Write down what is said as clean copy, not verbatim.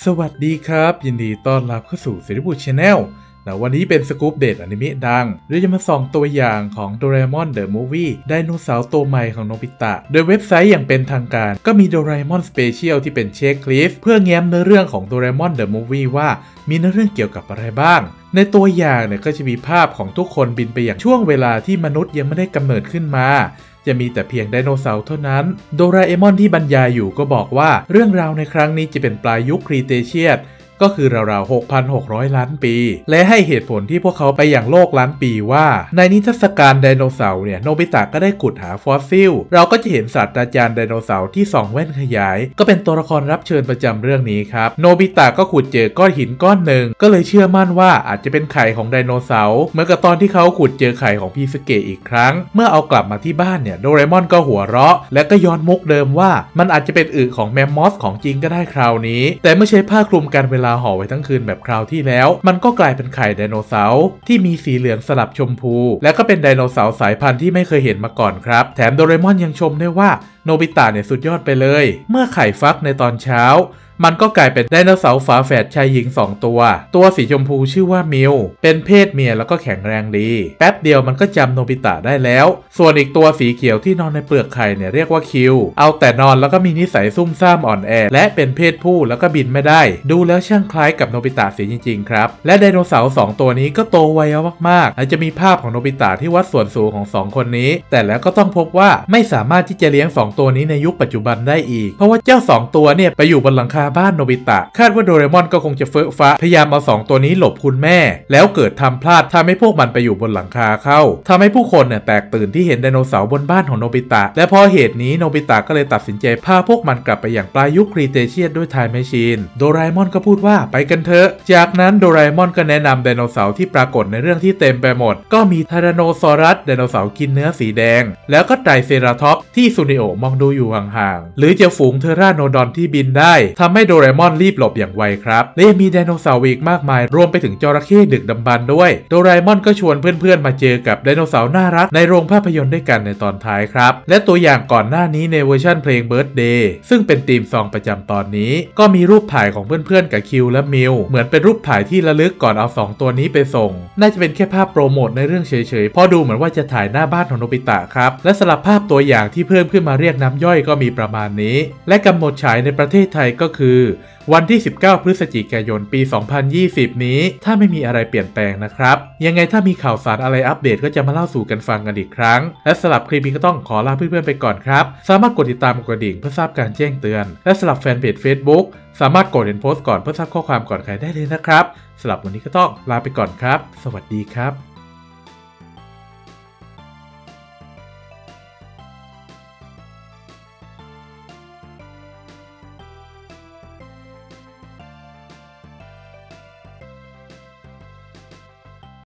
สวัสดีครับยินดีต้อนรับเข้าสู่เซริบูชาแนลแล้ววันนี้เป็นสกู๊ปเดตอนิเมะดังโดยจะมาส่องตัวอย่างของโดราเอมอนเดอะมูฟวี่ไดโนเสาร์ตัวใหม่ของโนบิตะโดยเว็บไซต์อย่างเป็นทางการก็มีโดราเอมอนสเปเชียลที่เป็นเช็คลิสต์เพื่อแง้มเนื้อเรื่องของโดราเอมอนเดอะมูฟวี่ว่ามีเนื้อเรื่องเกี่ยวกับอะไรบ้างในตัวอย่างเนี่ยก็จะมีภาพของทุกคนบินไปอย่างช่วงเวลาที่มนุษย์ยังไม่ได้กำเนิดขึ้นมาจะมีแต่เพียงไดโนเสาร์เท่านั้นโดราเอมอนที่บรรยายอยู่ก็บอกว่าเรื่องราวในครั้งนี้จะเป็นปลายยุคครีเทเชียสก็คือราวๆ 6,600 ล้านปีและให้เหตุผลที่พวกเขาไปอย่างโลกล้านปีว่าในนิทรรศการไดโนเสาร์เนี่ยโนบิตะก็ได้ขุดหาฟอสซิลเราก็จะเห็นศาสตราจารย์ไดโนเสาร์ที่ส่องแว่นขยายก็เป็นตัวละครรับเชิญประจำเรื่องนี้ครับโนบิตะก็ขุดเจอก้อนหินก้อนหนึ่งก็เลยเชื่อมั่นว่าอาจจะเป็นไข่ของไดโนเสาร์เหมือนกับตอนที่เขาขุดเจอไข่ของพีสเกะอีกครั้งเมื่อเอากลับมาที่บ้านเนี่ยโดราเอมอนก็หัวเราะและก็ย้อนมุกเดิมว่ามันอาจจะเป็นอึของแมมมอสของจริงก็ได้คราวนี้แต่ไม่ใช่ผ้าคลุมกันเวลาห่อไว้ทั้งคืนแบบคราวที่แล้วมันก็กลายเป็นไข่ไดโนเสาร์ที่มีสีเหลืองสลับชมพูและก็เป็นไดโนเสาร์สายพันธุ์ที่ไม่เคยเห็นมาก่อนครับแถมโดราเอมอนยังชมด้วยว่าโนบิตะเนี่ยสุดยอดไปเลยเมื่อไข่ฟักในตอนเช้ามันก็กลายเป็นไดโนเสาร์ฝาแฝดชายหญิง2ตัวสีชมพูชื่อว่ามิวเป็นเพศเมียแล้วก็แข็งแรงดีแป๊บเดียวมันก็จำโนบิตะได้แล้วส่วนอีกตัวสีเขียวที่นอนในเปลือกไข่เนี่ยเรียกว่าคิวเอาแต่นอนแล้วก็มีนิสัยซุ่มซ่ามอ่อนแอและเป็นเพศผู้แล้วก็บินไม่ได้ดูแล้วช่างคล้ายกับโนบิตะเสียจริงๆครับและไดโนเสาร์2ตัวนี้ก็โตไวมากๆอาจจะมีภาพของโนบิตะที่วัดส่วนสูงของ2คนนี้แต่แล้วก็ต้องพบว่าไม่สามารถที่จะเลี้ยง2ตัวนี้ในยุคปัจจุบันได้อีกเพราะว่าเจ้า2ตัวเนี่ยไปอยู่บนหลังคาบ้านโนบิตะคาดว่าโดราเอมอนก็คงจะเฟ้อฟ้าพยายามเอา2ตัวนี้หลบคุณแม่แล้วเกิดทำพลาดทำให้พวกมันไปอยู่บนหลังคาเข้าทำให้ผู้คนเนี่ยแตกตื่นที่เห็นไดโนเสาร์บนบ้านของโนบิตะและพอเหตุนี้โนบิตะก็เลยตัดสินใจพาพวกมันกลับไปอย่างปลายยุคครีเทเชียสด้วยไทม์แมชชีนโดราเอมอนก็พูดว่าไปกันเถอะจากนั้นโดราเอมอนก็แนะนำไดโนเสาร์ที่ปรากฏในเรื่องที่เต็มไปหมดก็มีไทแรนโนซอรัสไดโนเสาร์กินเนื้อสีแดงแล้วก็ไตรเซราทอปส์ที่ซูนิโอมองดูอยู่ห่างๆหรือจะฝูงเทราโนดอนที่บินได้ทำให้โดราเอมอนรีบหลบอย่างไวครับและยังมีไดโนเสาร์อีกมากมายรวมไปถึงจระเข้ดึกดำบรรพ์ด้วยโดราเอมอนก็ชวนเพื่อนๆมาเจอกับไดโนเสาร์น่ารักในโรงภาพยนตร์ด้วยกันในตอนท้ายครับและตัวอย่างก่อนหน้านี้ในเวอร์ชันเพลง Birthday ซึ่งเป็นธีมซองประจำตอนนี้ก็มีรูปถ่ายของเพื่อนๆกับคิวและมิวเหมือนเป็นรูปถ่ายที่ระลึกก่อนเอา2ตัวนี้ไปส่งน่าจะเป็นแค่ภาพโปรโมทในเรื่องเฉยๆพอดูเหมือนว่าจะถ่ายหน้าบ้านของโนบิตะครับและสลับภาพตัวอย่างที่เพิ่มขึ้นมาเรียกน้ำย่อยก็มีประมาณนี้และกำหนดฉายในประเทศไทยก็คือวันที่19 พฤศจิกายนปี 2020 นี้ถ้าไม่มีอะไรเปลี่ยนแปลงนะครับยังไงถ้ามีข่าวสารอะไรอัปเดตก็จะมาเล่าสู่กันฟังกันอีกครั้งและสำหรับคลิปนี้ก็ต้องขอลาเพื่อนๆไปก่อนครับสามารถกดติดตามกดกระดิ่งเพื่อทราบการแจ้งเตือนและสำหรับแฟนเพจ Facebook สามารถกดเห็นโพสต์ก่อนเพื่อทราบข้อความก่อนใครได้เลยนะครับสำหรับวันนี้ก็ต้องลาไปก่อนครับสวัสดีครับ